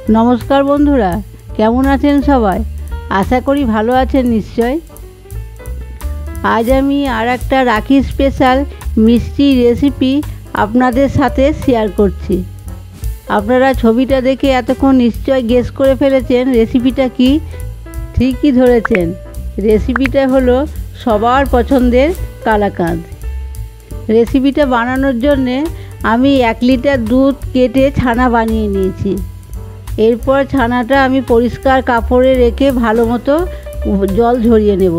नमस्कार बंधुरा केमन आছেন सबाई आशा करी भालो आছেন निश्चय। आज आमी आर एकटा राखी स्पेशल मिष्टि रेसिपि आपनादेर साथे शेयर करछि। आपनारा छबिटा देखे एतक्षण निश्चय गेस करे फेलेছেন रेसिपिटा कि ठीकই धरेছেন। रेसिपिटा हलो सबार पछंदेर कालाकांद। रेसिपिटा बानानोर जन्य आमी 1 लिटार दूध केटे छाना बानिये निয়েছি। एरपर छानाटा आमी परिष्कार कापड़े रेखे भालो मतो जल झरिए नेब।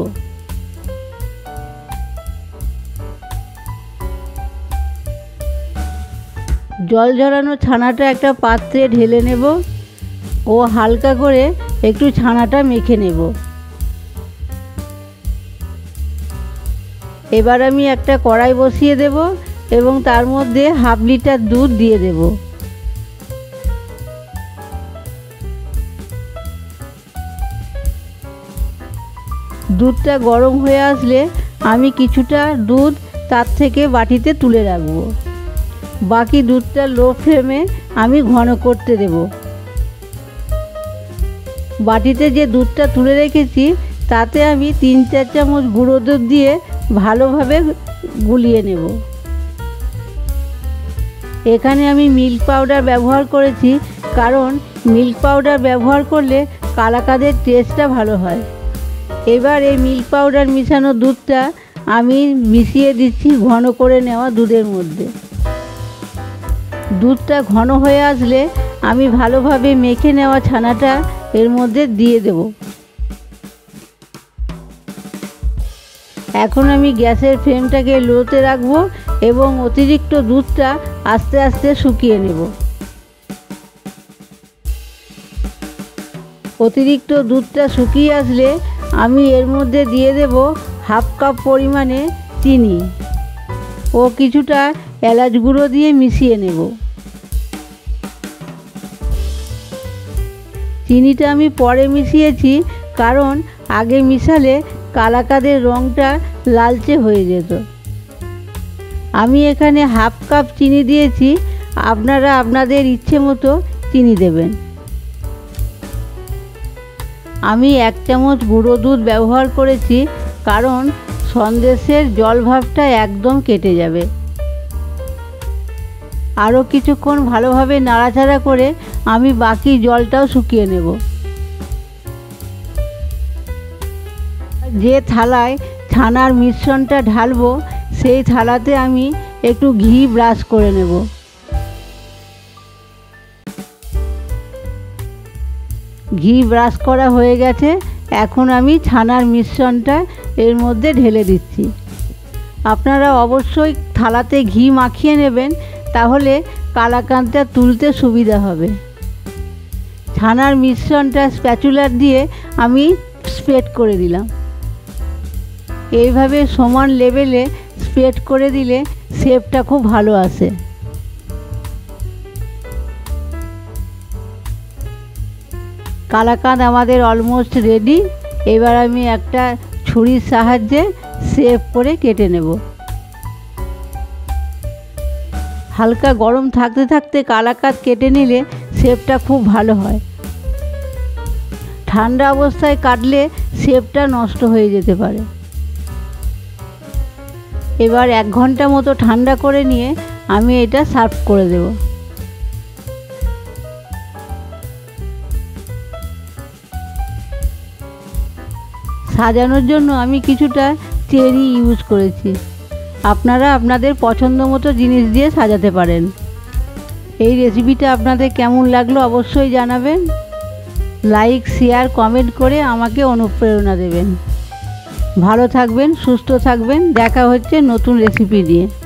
जल झरानो छानाटा एकटा पात्रे ढेले नेब ओ हालका करे एकटू छानाटा मेखे नेब। एबार आमी एकटा कड़ाई बसिए देब एबं तार मध्य हाफ लिटार दूध दिए देब। दूधटा गरम हये आसले आमी किछुटा दूध तार थेके बाटीते तुले राखबो। बाकी दूधटा लो फ्लेमे आमी घन करते देब। बाटीते जे दूधटा तुले रेखेछि ताते आमी 3-4 चामच गुঁড়ো दूध दिए भालोभाবে गुलिয়ে नेब। एखाने आमी मिल्क पाउडार व्यवहार करेछि कारण मिल्क पाउडार व्यवहार करले कालाकाদের टेस्टটা भालो হয়। एबार এই मिल्क पाउडार मिशानो दूधटा आमी मिशिए दिচ্ছি घन करे नेওয়া दूधের মধ্যে। दूधटा घन হয়ে আসলে आमी भालोभाবে মেখে নেওয়া ছানাটা এর মধ্যে দিয়ে দেব। এখন আমি গ্যাসের ফ্লেমটাকে লোতে রাখবো এবং অতিরিক্ত দুধটা আস্তে আস্তে শুকিয়ে নেব। অতিরিক্ত দুধটা শুকিয়ে আসলে আমি এর মধ্যে দিয়ে দেব হাফ কাপ পরিমাণে চিনি ও কিছুটা এলাচ গুঁড়ো দিয়ে মিশিয়ে নেব। চিনিটা আমি পরে মিশিয়েছি কারণ আগে মিশালে কালাকাদের রংটা লালচে হয়ে যেত। আমি এখানে হাফ কাপ চিনি দিয়েছি, আপনারা আপনাদের ইচ্ছে মতো চিনি দেবেন। আমি 1 চামচ গুঁড়ো দুধ ব্যবহার করেছি কারণ সন্দেশের জল ভাবটা একদম কেটে যাবে। আরও কিছুক্ষণ ভালোভাবে নাড়াচাড়া করে আমি বাকি জলটাও শুকিয়ে নেব। যে থালায় ছানার মিশ্রণটা ঢালবো সেই থালাতে আমি একটু ঘি ব্রাশ করে নেব। ঘি ব্রাশ করা হয়ে গেছে, এখন আমি ছানার মিশ্রণটা এর মধ্যে ঢেলে দিচ্ছি। আপনারা অবশ্যই থালাতে ঘি মাখিয়ে নেবেন, তাহলে কালাকাঁদটা তুলতে সুবিধা হবে। ছানার মিশ্রণটা স্প্যাচুলার দিয়ে আমি স্প্রেড করে দিলাম। এইভাবে সমান লেভেলে স্প্রেড করে দিলে শেপটা খুব ভালো আসে। কালাকাঁদ আমাদের অলমোস্ট রেডি। এবার আমি একটা ছুরির সাহায্যে শেপ করে কেটে নেব। হালকা গরম থাকতে থাকতে কালাকাঁদ কেটে নিলে শেপটা খুব ভালো হয়। ঠান্ডা অবস্থায় কাটলে শেপটা নষ্ট হয়ে যেতে পারে। এবার 1 ঘন্টা মতো ঠান্ডা করে নিয়ে আমি এটা সার্ভ করে দেব। সাজানোর জন্য আমি কিছুটা চেরি ইউজ করেছি। আপনারা আপনাদের পছন্দ মতো জিনিস দিয়ে সাজাতে পারেন। এই রেসিপিটা আপনাদের কেমন লাগলো অবশ্যই জানাবেন। লাইক শেয়ার কমেন্ট করে আমাকে অনুপ্রেরণা দেবেন। ভালো থাকবেন, সুস্থ থাকবেন। দেখা হচ্ছে নতুন রেসিপি দিয়ে।